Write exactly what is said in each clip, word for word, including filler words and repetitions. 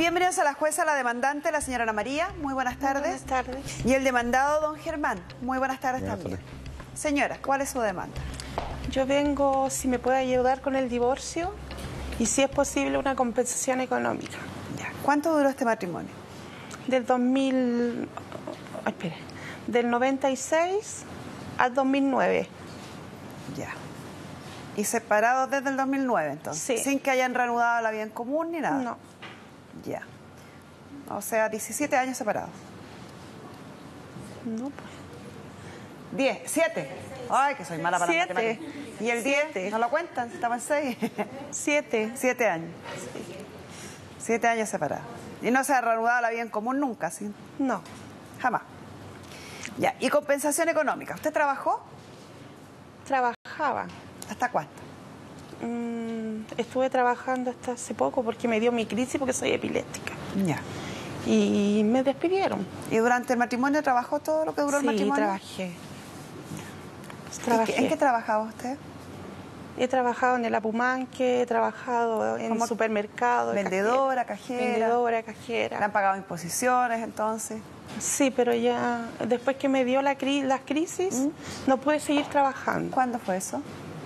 Bienvenidos a la jueza, la demandante, la señora Ana María. Muy buenas tardes. Buenas tardes. Y el demandado, don Germán. Muy buenas tardes Buenas también. tardes. Señora, ¿cuál es su demanda? Yo vengo, si me puede ayudar con el divorcio y si es posible una compensación económica. Ya. ¿Cuánto duró este matrimonio? Del dos mil... ay, espere, del noventa y seis al dos mil nueve. Ya. ¿Y separados desde el dos mil nueve, entonces? Sí. Sin que hayan reanudado la vida en común ni nada. No. Ya. O sea, diecisiete años separados. No, pues. diez, siete. Ay, que soy mala para la Siete. matemática. ¿Y el diez? Siete. ¿No lo cuentan? Estaba en seis. Siete. Siete años. Siete años separados. Y no se ha reanudado la vida en común nunca, ¿sí? No. Jamás. Ya. ¿Y compensación económica? ¿Usted trabajó? Trabajaba. ¿Hasta cuánto? Mm, estuve trabajando hasta hace poco porque me dio mi crisis porque soy epiléptica. Ya. Y me despidieron. ¿Y durante el matrimonio trabajó todo lo que duró el Sí, matrimonio? trabajé. ¿Y Trabajé. qué- ¿En qué trabajaba usted? He trabajado en el Apumanque, he trabajado en ¿Como supermercados. vendedora, cajera? Vendedora, ¿Le cajera. han pagado imposiciones entonces? Sí, pero ya después que me dio la cri las crisis, ¿Mm? no pude seguir trabajando. ¿Cuándo fue eso?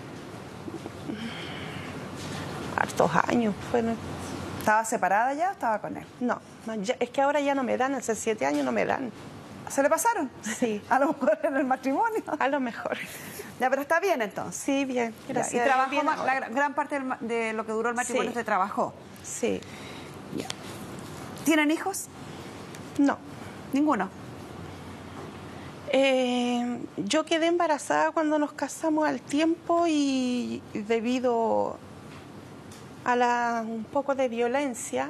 Hartos años. Fueron... ¿Estaba separada ya o estaba con él? No, no, ya- es que ahora ya no me dan, hace siete años no me dan. ¿Se le pasaron? Sí. A lo mejor en el matrimonio. A lo mejor. Ya, pero está bien entonces. Sí, bien, Ya, gracias. ¿Y a Dios, trabajó bien más- ahora. la gran, gran parte del ma- de lo que duró el matrimonio Sí. usted trabajó? Sí. Ya. ¿Tienen hijos? No. Ninguno. Eh, yo quedé embarazada cuando nos casamos al tiempo y debido a la, un poco de violencia,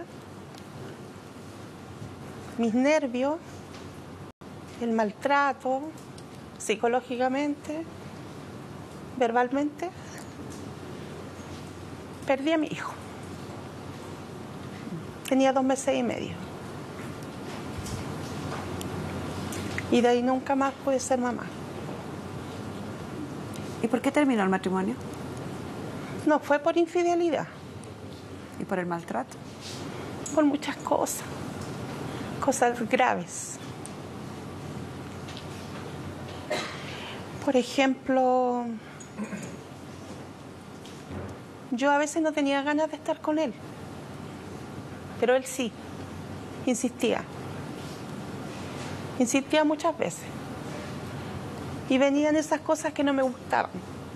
mis nervios, el maltrato, psicológicamente, verbalmente, perdí a mi hijo. Tenía dos meses y medio. Y de ahí nunca más pude ser mamá. ¿Y por qué terminó el matrimonio? No fue por infidelidad, ¿Y por el maltrato? por muchas cosas, cosas graves. Por ejemplo, yo a veces no tenía ganas de estar con él, pero él sí, insistía. Insistía muchas veces. Y venían esas cosas que no me gustaban.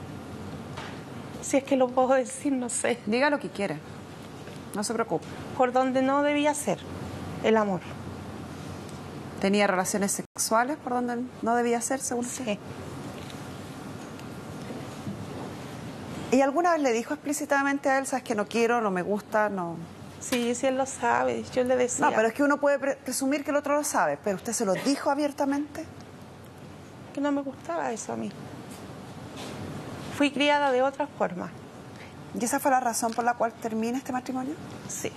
Si es que lo puedo decir, no sé. Diga lo que quiera. No se preocupe. Por donde no debía ser el amor. ¿Tenía relaciones sexuales por donde no debía ser, según usted? Sí. ¿Y alguna vez le dijo explícitamente a él, sabes que no quiero, no me gusta, no...? Sí, sí, él lo sabe. Yo le decía. No, pero es que uno puede pre- presumir que el otro lo sabe, pero ¿usted se lo dijo abiertamente? que no me gustaba eso a mí. Fui criada de otra forma. ¿Y esa fue la razón por la cual termina este matrimonio? Sí.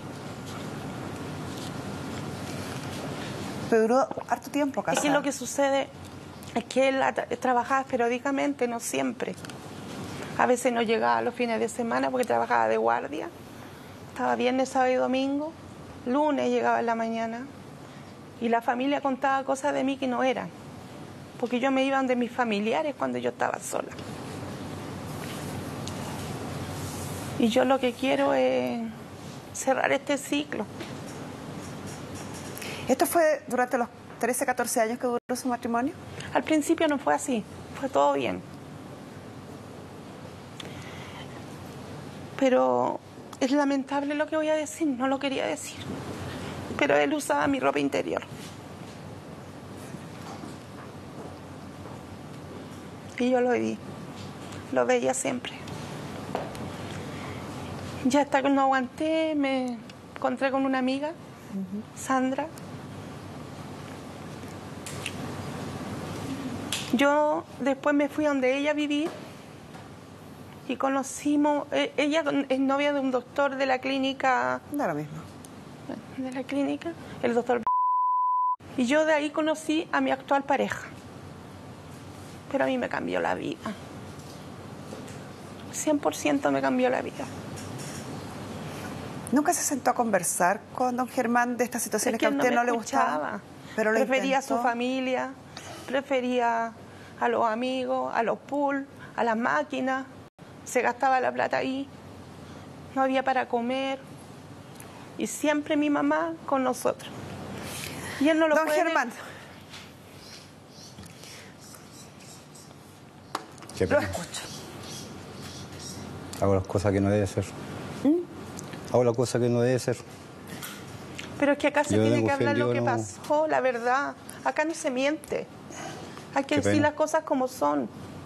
Pero duró harto tiempo Es casado. que lo que sucede es que él tra- trabajaba periódicamente, no siempre. A veces no llegaba los fines de semana porque trabajaba de guardia. Estaba viernes, sábado y domingo. Lunes llegaba en la mañana. Y la familia contaba cosas de mí que no eran. Porque yo me iba de mis familiares cuando yo estaba sola. Y yo lo que quiero es cerrar este ciclo. ¿Esto fue durante los trece, catorce años que duró su matrimonio? Al principio no fue así, fue todo bien. Pero es lamentable lo que voy a decir, no lo quería decir. Pero él usaba mi ropa interior. Y yo lo vi, lo veía siempre. Ya hasta que no aguanté, me encontré con una amiga, Sandra. Yo después me fui a donde ella vivía y conocimos, eh, ella es novia de un doctor de la clínica, Da lo mismo. de la clínica, el doctor. Y yo de ahí conocí a mi actual pareja. Pero a mí me cambió la vida. cien por ciento me cambió la vida. ¿Nunca se sentó a conversar con don Germán de estas situaciones Es que que a usted no, no me le gustaban? Pero lo prefería intentó. a su familia, prefería a los amigos, a los pools, a las máquinas. Se gastaba la plata ahí, no había para comer. Y siempre mi mamá con nosotros. Y él no lo Don puede ver. Germán, Qué lo pena. escucho. Hago las cosas que no debe ser. Hago las cosas que no debe ser. Pero es que acá se Yo tiene tengo que hablar lo que ofendido, no. pasó, la verdad. Acá no se miente. Hay que Qué decir pena. las cosas como son.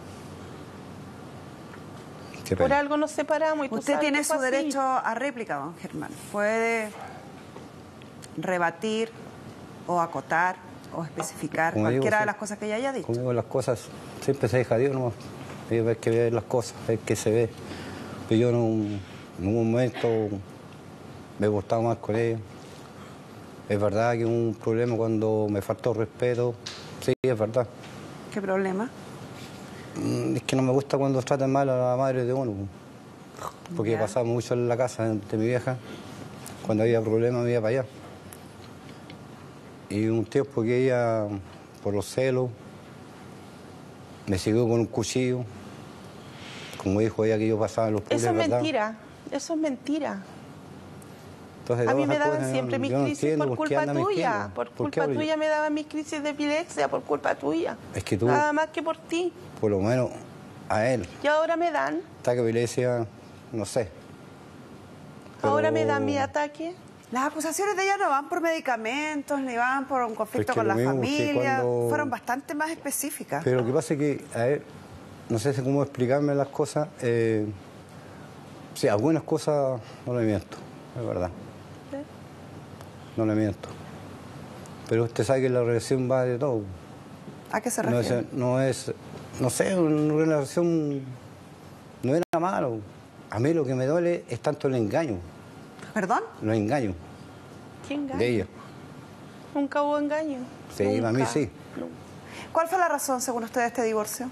Qué Por pena. algo nos separamos. Y tú Usted sabes tiene que fue su así. derecho a réplica, don Germán. Puede rebatir o acotar o especificar Como digo, cualquiera de sí. las cosas que ella haya dicho. Conmigo las cosas siempre se deja Dios, ¿no? Hay que ver las cosas, hay que se ve. Pero yo no, en un momento me he portado mal con ella. Es verdad que hubo un problema cuando me faltó respeto. Sí, es verdad. ¿Qué problema? Mm, Es que no me gusta cuando tratan mal a la madre de uno. Porque Ya. pasaba mucho en la casa de mi vieja. Cuando había problemas me iba para allá. Y un tiempo que ella, por los celos, me siguió con un cuchillo. Como dijo ella que yo pasaba en los pules, Eso es ¿verdad? mentira. Eso es mentira. Entonces, A mí todas me esas daban cosas, siempre yo- mis yo no crisis entiendo por por qué culpa andan tuya. mintiendo. Por ¿Por qué culpa hablo yo? tuya me daban mis crisis de epilepsia, por culpa tuya. Es que tú- Nada más que por ti. Por lo menos a él, Y ahora me dan, ataque de violencia, no sé. Pero- ahora me dan mi ataque. Las acusaciones de ella no van por medicamentos, ni van por un conflicto que con lo la mismo que familia. cuando- Fueron bastante más específicas. Pero lo que pasa es que, a ver, no sé si cómo explicarme las cosas. Eh, sí, algunas cosas no le miento, es verdad. ¿Sí? No le miento. Pero usted sabe que la relación va de todo. ¿A qué se No refiere? es, no es, no sé, una relación no era malo. A mí lo que me duele es tanto el engaño, ¿Perdón? los engaños ¿Qué engaño? de ella. Nunca hubo engaño. Sí, Nunca. a mí sí. No. ¿Cuál fue la razón, según usted, de este divorcio?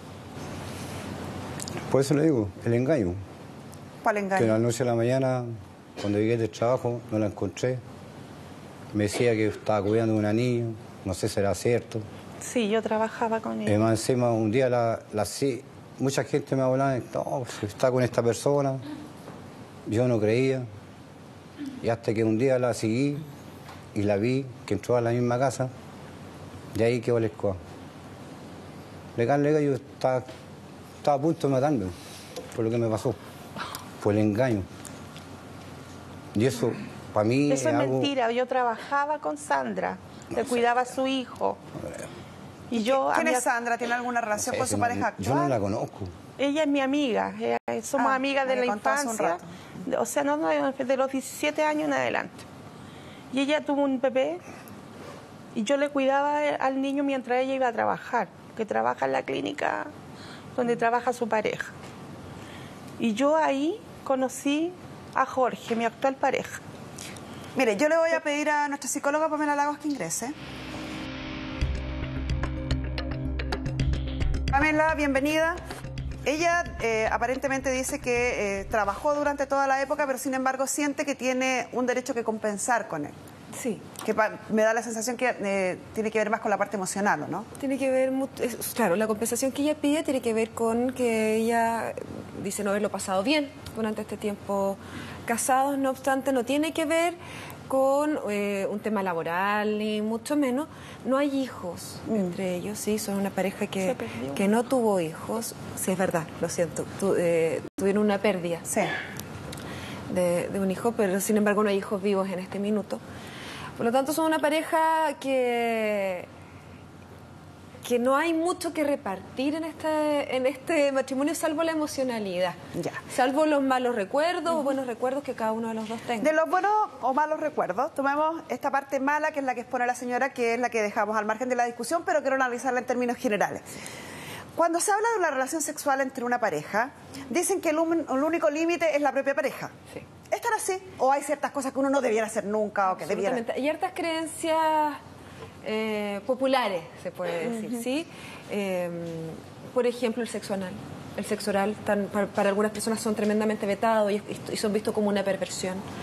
Por eso le digo, el engaño. ¿Cuál Que engaño? la noche a la mañana, cuando llegué del trabajo, no la encontré. Me decía que estaba cuidando de una niña, no sé si era cierto. Sí, yo trabajaba con Y él. más encima, un día la, la sí, mucha gente me hablaba, no, si está con esta persona. Yo no creía. Y hasta que un día la seguí y la vi, que entró a la misma casa, de ahí quedó el escoba. Legal, legal, yo estaba, estaba a punto de matarme por lo que me pasó, por el engaño. Y eso, para mí, Eso es algo- mentira. Yo trabajaba con Sandra. Le cuidaba a su hijo. Y yo... ¿Quién había- es Sandra? ¿Tiene alguna no relación sé, con si su no- pareja actual? Yo no la conozco. Ella es mi amiga. Ella- somos Ah, amigas de me la contó hace un infancia. rato. De- O sea, no, no, de los diecisiete años en adelante. Y ella tuvo un bebé y yo le cuidaba al niño mientras ella iba a trabajar, que trabaja en la clínica donde trabaja su pareja. Y yo ahí conocí a Jorge, mi actual pareja. Mire, yo le voy a pedir a nuestra psicóloga Pamela Lagos que ingrese. Pamela, bienvenida. Ella eh, aparentemente dice que eh, trabajó durante toda la época, pero sin embargo siente que tiene un derecho que compensar con él. Sí, Que pa- me da la sensación que eh, tiene que ver más con la parte emocional, ¿o no? tiene que ver, mu- es- claro, la compensación que ella pide tiene que ver con que ella dice no haberlo pasado bien durante este tiempo casados, no obstante, no tiene que ver con eh, un tema laboral, ni mucho menos. No hay hijos entre ellos, sí, son una pareja que, Se perdió. que no tuvo hijos. Sí, es verdad, lo siento, tu- eh, tuvieron una pérdida Sí. de, de un hijo, pero sin embargo no hay hijos vivos en este minuto. Por lo tanto, son una pareja que, que no hay mucho que repartir en este, en este matrimonio, salvo la emocionalidad. Ya. Salvo los malos recuerdos o buenos recuerdos que cada uno de los dos tenga. De los buenos o malos recuerdos, tomemos esta parte mala, que es la que expone la señora, que es la que dejamos al margen de la discusión, pero quiero analizarla en términos generales. Cuando se habla de una relación sexual entre una pareja, dicen que el, un- el único límite es la propia pareja. Sí. ¿Es tan así? ¿O hay ciertas cosas que uno no debiera hacer nunca o que debiera? Absolutamente. Hay hartas creencias eh, populares, se puede decir, ¿sí? Eh, por ejemplo, el sexo anal. El sexo oral, tan- para, para algunas personas son tremendamente vetados y, y son vistos como una perversión.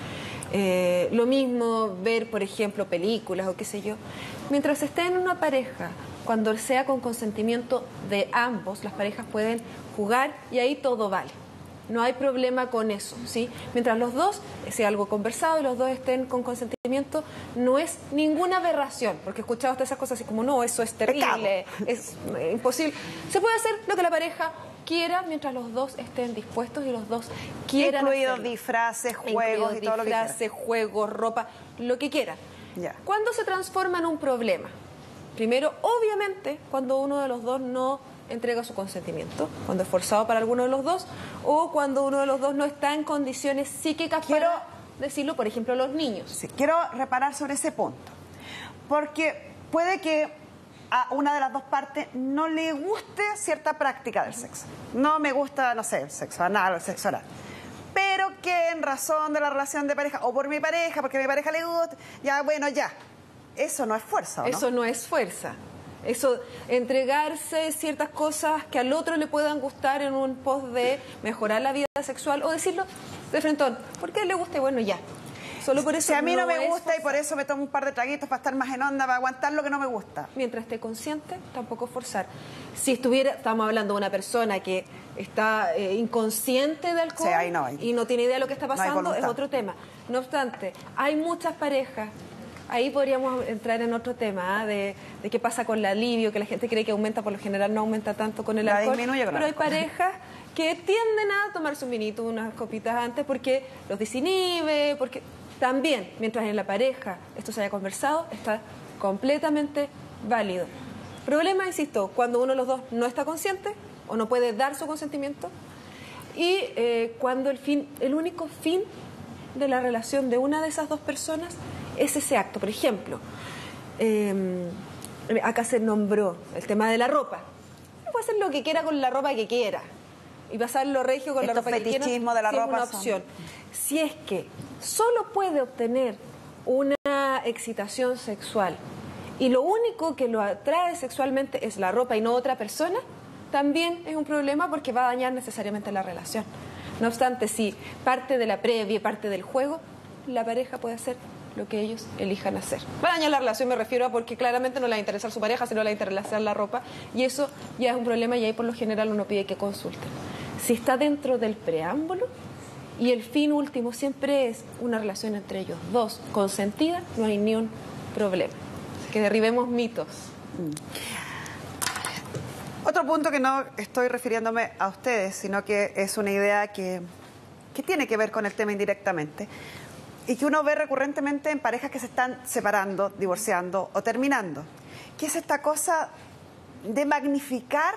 Eh, lo mismo ver, por ejemplo, películas o qué sé yo. Mientras estén en una pareja, cuando sea con consentimiento de ambos, las parejas pueden jugar y ahí todo vale. No hay problema con eso, ¿sí? Mientras los dos sea algo conversado y los dos estén con consentimiento, no es ninguna aberración, porque he escuchado hasta esas cosas así como, no, eso es terrible, es eh, imposible. Se puede hacer lo que la pareja quiera mientras los dos estén dispuestos y los dos quieran incluidos hacerlo. disfraces, juegos Incluidos y todo lo que quieran. disfraces, juegos, ropa, lo que quieran. Ya. ¿Cuándo se transforma en un problema? Primero, obviamente, cuando uno de los dos no entrega su consentimiento, cuando es forzado para alguno de los dos, o cuando uno de los dos no está en condiciones psíquicas Quiero- para decirlo, por ejemplo, los niños. Sí, quiero reparar sobre ese punto, porque puede que a una de las dos partes no le guste cierta práctica del sexo. No me gusta, no sé, el sexo anal o el sexo oral. Pero que en razón de la relación de pareja, o por mi pareja, porque a mi pareja le gusta, ya, bueno, ya. Eso no es fuerza, ¿o no? Eso no es fuerza. Eso, entregarse ciertas cosas que al otro le puedan gustar en un pos de mejorar la vida sexual, o decirlo de frentón, ¿por qué le gusta? Bueno, ya. Solo por eso Si a mí no, me es gusta y por forzar. eso me tomo un par de traguitos para estar más en onda, para aguantar lo que no me gusta. Mientras esté consciente, tampoco forzar. Si estuviera, estamos hablando de una persona que está eh, inconsciente de alcohol Sí, ahí no hay. y no tiene idea de lo que está No hay pasando, es voluntad. otro tema. No obstante, hay muchas parejas, ahí podríamos entrar en otro tema, ¿ah? de, de qué pasa con el alivio, que la gente cree que aumenta, por lo general no aumenta tanto con el La alcohol. disminuye con el pero hay alcohol. parejas que tienden a tomarse un vinito, unas copitas antes, porque los desinhibe, porque también, mientras en la pareja esto se haya conversado, está completamente válido. Problema, insisto, cuando uno de los dos no está consciente o no puede dar su consentimiento y eh, cuando el fin, el único fin de la relación de una de esas dos personas es ese acto. Por ejemplo, eh, acá se nombró el tema de la ropa. Puede hacer lo que quiera con la ropa que quiera y pasarlo regio con la Estos ropa que quiera. fetichismos de la si es ropa una son- opción. Si es que solo puede obtener una excitación sexual y lo único que lo atrae sexualmente es la ropa y no otra persona, también es un problema porque va a dañar necesariamente la relación. No obstante, si parte de la previa y parte del juego, la pareja puede hacer lo que ellos elijan hacer. Va a dañar la relación, me refiero a porque claramente no le va a interesar su pareja, sino le va a interesar la ropa, y eso ya es un problema y ahí por lo general uno pide que consulten. Si está dentro del preámbulo y el fin último siempre es una relación entre ellos dos consentida, no hay ni un problema. Así que derribemos mitos. Otro punto que no estoy refiriéndome a ustedes, sino que es una idea que, que tiene que ver con el tema indirectamente y que uno ve recurrentemente en parejas que se están separando, divorciando o terminando, que es esta cosa de magnificar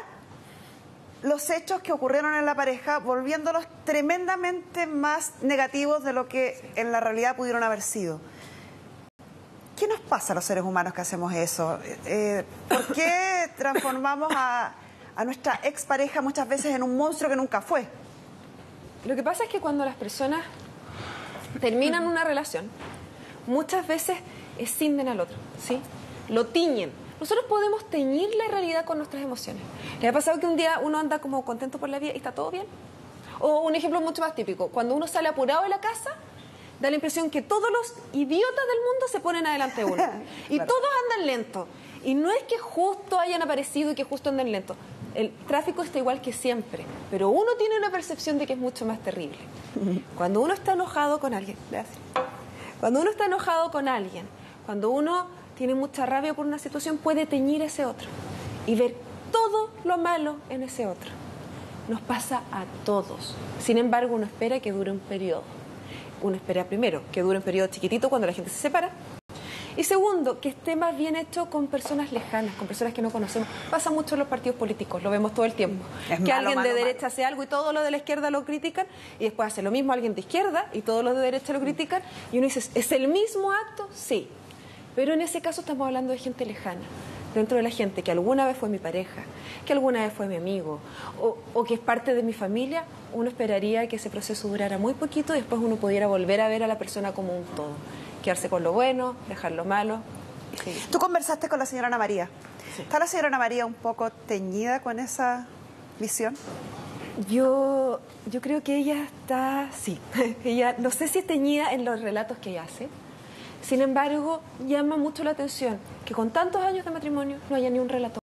los hechos que ocurrieron en la pareja, volviéndolos tremendamente más negativos de lo que en la realidad pudieron haber sido. ¿Qué nos pasa a los seres humanos que hacemos eso? Eh, ¿Por qué transformamos a, a nuestra expareja muchas veces en un monstruo que nunca fue? Lo que pasa es que cuando las personas terminan una relación, muchas veces escinden al otro, ¿sí? Lo tiñen. Nosotros podemos teñir la realidad con nuestras emociones. ¿Le ha pasado que un día uno anda como contento por la vida y está todo bien? O un ejemplo mucho más típico, cuando uno sale apurado de la casa, da la impresión que todos los idiotas del mundo se ponen adelante de uno. Y Claro. todos andan lento. Y no es que justo hayan aparecido y que justo anden lento. El tráfico está igual que siempre, pero uno tiene una percepción de que es mucho más terrible. Cuando uno está enojado con alguien, gracias. Cuando uno está enojado con alguien, cuando uno tiene mucha rabia por una situación, puede teñir ese otro y ver todo lo malo en ese otro. Nos pasa a todos. Sin embargo, uno espera que dure un periodo. Uno espera primero que dure un periodo chiquitito cuando la gente se separa. Y segundo, que esté más bien hecho con personas lejanas, con personas que no conocemos. Pasa mucho en los partidos políticos, lo vemos todo el tiempo. Es que malo, alguien malo, de malo. derecha hace algo y todos los de la izquierda lo critican, y después hace lo mismo alguien de izquierda y todos los de derecha lo critican, y uno dice, ¿es el mismo acto? Sí. Pero en ese caso estamos hablando de gente lejana. Dentro de la gente que alguna vez fue mi pareja, que alguna vez fue mi amigo, o, o que es parte de mi familia, uno esperaría que ese proceso durara muy poquito y después uno pudiera volver a ver a la persona como un todo. Quedarse con lo bueno, dejar lo malo y seguir. Tú conversaste con la señora Ana María. Sí. ¿Está la señora Ana María un poco teñida con esa visión? Yo, yo creo que ella está, sí, ella no sé si es teñida en los relatos que ella hace. Sin embargo, llama mucho la atención que con tantos años de matrimonio no haya ni un relato.